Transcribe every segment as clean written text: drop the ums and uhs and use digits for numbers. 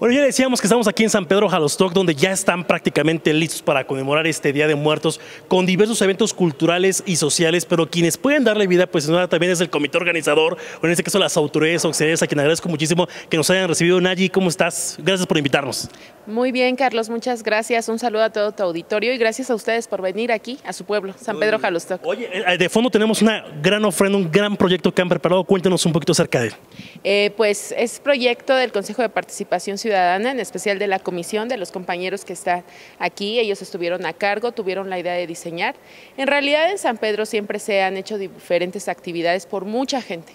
Bueno, ya decíamos que estamos aquí en San Pedro Jalostoc, donde ya están prácticamente listos para conmemorar este Día de Muertos con diversos eventos culturales y sociales, pero quienes pueden darle vida, pues sin duda también es el comité organizador, o en este caso las autoridades auxiliares, a quien agradezco muchísimo que nos hayan recibido. Nayi, ¿cómo estás? Gracias por invitarnos. Muy bien, Carlos, muchas gracias. Un saludo a todo tu auditorio y gracias a ustedes por venir aquí a su pueblo, San Pedro Jalostoc. Oye, de fondo tenemos una gran ofrenda, un gran proyecto que han preparado. Cuéntenos un poquito acerca de él. Pues es proyecto del Consejo de Participación Ciudadana, en especial de la comisión, de los compañeros que están aquí. Ellos estuvieron a cargo, tuvieron la idea de diseñar. En realidad en San Pedro siempre se han hecho diferentes actividades por mucha gente.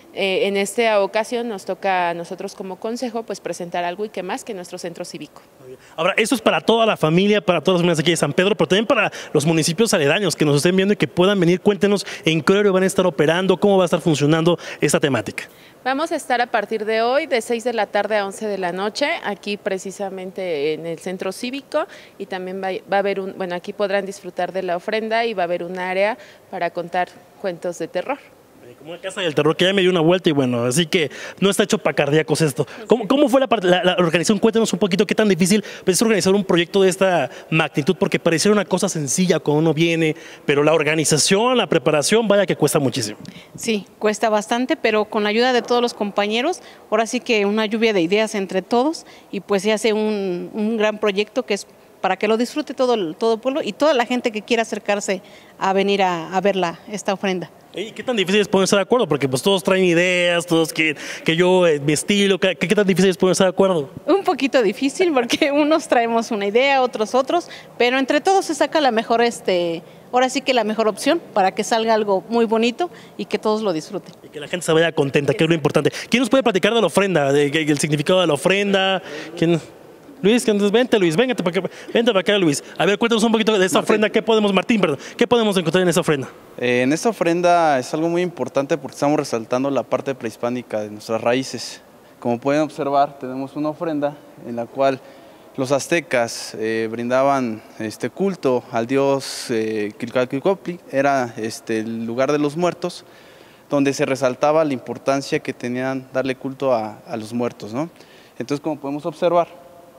En esta ocasión nos toca a nosotros como consejo pues presentar algo y qué más que nuestro centro cívico. Ahora, esto es para toda la familia, para todas las familias aquí de San Pedro, pero también para los municipios aledaños que nos estén viendo y que puedan venir. Cuéntenos en qué horario van a estar operando, cómo va a estar funcionando esta temática. Vamos a estar a partir de hoy de 6 de la tarde a 11 de la noche, aquí precisamente en el centro cívico, y también va a haber aquí podrán disfrutar de la ofrenda y va a haber un área para contar cuentos de terror. Como una casa del terror que ya me dio una vuelta y bueno, así que no está hecho para cardíacos esto. ¿Cómo fue la organización? Cuéntanos un poquito qué tan difícil es organizar un proyecto de esta magnitud, porque pareciera una cosa sencilla cuando uno viene, pero la organización, la preparación, vaya que cuesta muchísimo. Sí, cuesta bastante, pero con la ayuda de todos los compañeros, ahora sí que una lluvia de ideas entre todos y pues se hace un gran proyecto que es para que lo disfrute todo el pueblo y toda la gente que quiera acercarse a venir a ver esta ofrenda. ¿Y qué tan difícil es ponerse de acuerdo? Porque pues todos traen ideas, todos quieren que yo, mi estilo, ¿qué tan difícil es ponerse de acuerdo? Un poquito difícil porque unos traemos una idea, otros, pero entre todos se saca la mejor, ahora sí que la mejor opción para que salga algo muy bonito y que todos lo disfruten. Y que la gente se vaya contenta, que es lo importante. ¿Quién nos puede platicar de la ofrenda, del significado de la ofrenda? ¿Quién? Luis, vente Luis, vente para acá Luis. A ver, cuéntanos un poquito de esta ofrenda, ¿qué podemos encontrar en esta ofrenda? En esta ofrenda es algo muy importante porque estamos resaltando la parte prehispánica de nuestras raíces. Como pueden observar, tenemos una ofrenda en la cual los aztecas brindaban culto al dios Quilcatlicopli, era el lugar de los muertos, donde se resaltaba la importancia que tenían darle culto a los muertos, ¿no? Entonces, como podemos observar,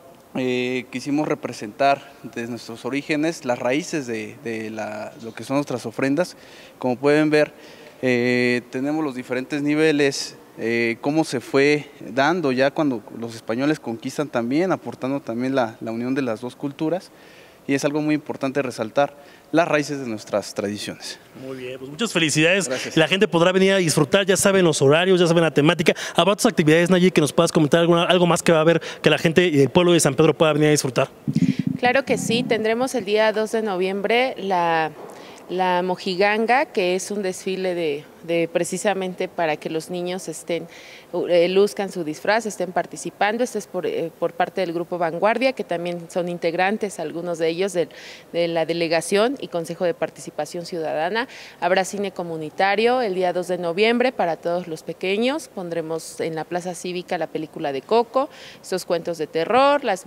quisimos representar desde nuestros orígenes las raíces de lo que son nuestras ofrendas. Como pueden ver, tenemos los diferentes niveles, cómo se fue dando ya cuando los españoles conquistan también, aportando también la unión de las dos culturas, y es algo muy importante resaltar las raíces de nuestras tradiciones. Muy bien, pues muchas felicidades. Gracias. La gente podrá venir a disfrutar, ya saben los horarios, ya saben la temática. ¿Habrá otras actividades, Nayi, que nos puedas comentar algo más que va a haber que la gente del pueblo de San Pedro pueda venir a disfrutar? Claro que sí, tendremos el día 2 de noviembre la Mojiganga, que es un desfile de precisamente para que los niños luzcan su disfraz, estén participando. Esto es por parte del Grupo Vanguardia, que también son integrantes, algunos de ellos, de la delegación y Consejo de Participación Ciudadana. Habrá cine comunitario el día 2 de noviembre para todos los pequeños. Pondremos en la Plaza Cívica la película de Coco, esos cuentos de terror, las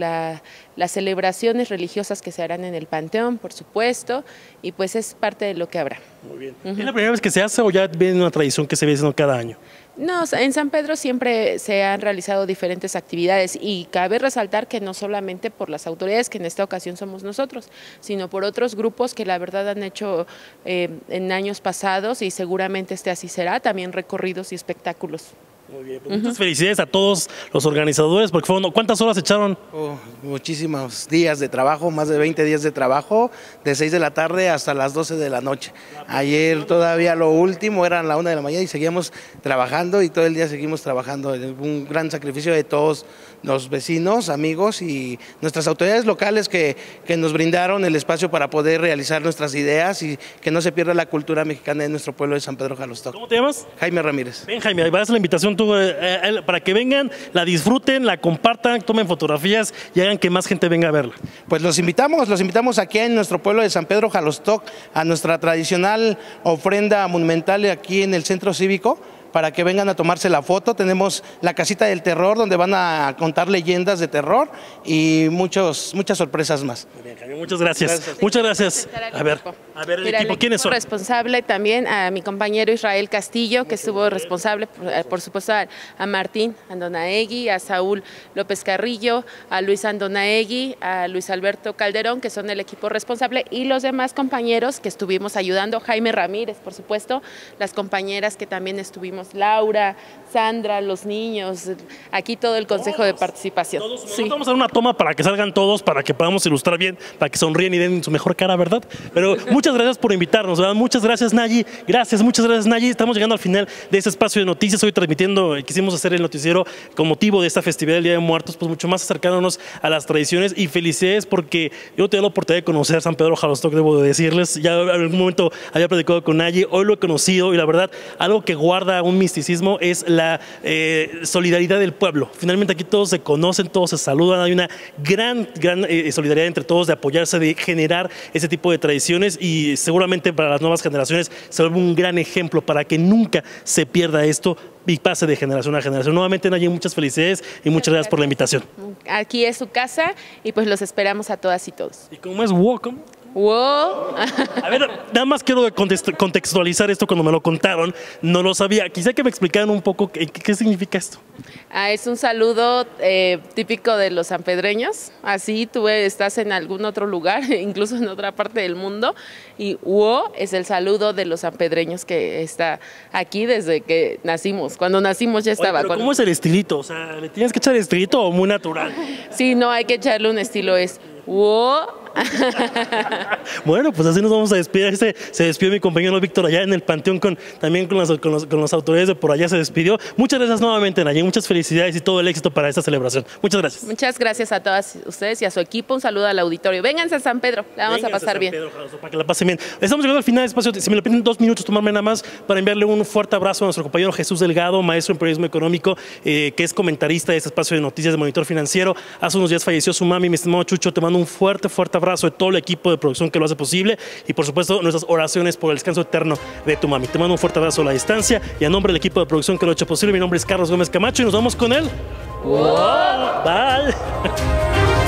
celebraciones religiosas que se harán en el Panteón, por supuesto, y pues es parte de lo que habrá. Muy bien. ¿Es la primera vez que se hace o ya viene una tradición que se ve haciendo cada año? No, en San Pedro siempre se han realizado diferentes actividades y cabe resaltar que no solamente por las autoridades, que en esta ocasión somos nosotros, sino por otros grupos que la verdad han hecho en años pasados, y seguramente así será, también recorridos y espectáculos. Muy bien, pues muchas felicidades a todos los organizadores, porque ¿cuántas horas echaron? Muchísimos días de trabajo, más de 20 días de trabajo, de 6 de la tarde hasta las 12 de la noche. Ayer todavía lo último eran la 1 de la mañana y seguíamos trabajando y todo el día seguimos trabajando. Un gran sacrificio de todos los vecinos, amigos y nuestras autoridades locales que nos brindaron el espacio para poder realizar nuestras ideas y que no se pierda la cultura mexicana de nuestro pueblo de San Pedro Jalostoc. ¿Cómo te llamas? Jaime Ramírez. Ven, Jaime, ahí vas a la invitación para que vengan, la disfruten, la compartan, tomen fotografías y hagan que más gente venga a verla. Pues los invitamos aquí en nuestro pueblo de San Pedro Jalostoc a nuestra tradicional ofrenda monumental aquí en el centro cívico, para que vengan a tomarse la foto. Tenemos la casita del terror, donde van a contar leyendas de terror y muchas sorpresas más. Muy bien, Jaime, muchas gracias. Muchas gracias. A ver, el Mira, equipo, ¿quiénes son? Responsable también a mi compañero Israel Castillo, que estuvo responsable, por supuesto, a Martín Andonaegui, a Saúl López Carrillo, a Luis Andonaegui, a Luis Alberto Calderón, que son el equipo responsable, y los demás compañeros que estuvimos ayudando, Jaime Ramírez, por supuesto, las compañeras que también estuvimos, Laura, Sandra, los niños, aquí todo el consejo de participación. Sí. Vamos a dar una toma para que salgan todos, para que podamos ilustrar bien, para que sonríen y den su mejor cara, ¿verdad? Pero muchas gracias por invitarnos, ¿verdad? Muchas gracias, Nayi. Muchas gracias, Nayi. Estamos llegando al final de este espacio de noticias. Hoy transmitiendo, quisimos hacer el noticiero con motivo de esta festividad del Día de Muertos, pues mucho más acercándonos a las tradiciones, y felicidades porque yo tengo la oportunidad de conocer San Pedro Jalostoc, debo de decirles. Ya en algún momento había platicado con Nayi, hoy lo he conocido, y la verdad, algo que guarda un misticismo es la solidaridad del pueblo. Finalmente aquí todos se conocen, todos se saludan, hay una gran solidaridad entre todos, de apoyarse, de generar ese tipo de tradiciones, y seguramente para las nuevas generaciones se vuelve un gran ejemplo para que nunca se pierda esto y pase de generación a generación. Nuevamente, Nayi, muchas felicidades y muchas gracias por la invitación. Aquí es su casa y pues los esperamos a todas y todos. ¿Y cómo es welcome? Wow. A ver, nada más quiero contextualizar esto. Cuando me lo contaron, no lo sabía. Quisiera que me explicaran un poco qué significa esto. Es un saludo típico de los sanpedreños. Así tú estás en algún otro lugar, incluso en otra parte del mundo, y "wo" es el saludo de los sanpedreños que está aquí desde que nacimos. Cuando nacimos ya estaba. Oye, pero ¿cómo es el estilito? O sea, ¿le tienes que echar estilito o muy natural? Sí, no, hay que echarle un estilo, es "wo". Bueno, pues así nos vamos a despedir. Se despidió mi compañero Víctor allá en el Panteón, también con las autoridades de por allá se despidió. Muchas gracias nuevamente, Nayi. Muchas felicidades y todo el éxito para esta celebración. Muchas gracias. Muchas gracias a todas ustedes y a su equipo. Un saludo al auditorio. Vénganse a San Pedro, la vamos a pasar bien. Pedro, para que la pasen bien. Estamos llegando al final del espacio. Si me lo piden 2 minutos, tomarme nada más para enviarle un fuerte abrazo a nuestro compañero Jesús Delgado, maestro en periodismo económico, que es comentarista de este espacio de noticias de Monitor Financiero. Hace unos días falleció su mami, mi estimado Chucho. Te mando un fuerte abrazo de todo el equipo de producción que lo hace posible, y por supuesto nuestras oraciones por el descanso eterno de tu mami. Te mando un fuerte abrazo a la distancia, y a nombre del equipo de producción que lo ha hecho posible, mi nombre es Carlos Gómez Camacho y nos vamos con él. Wow. Bye.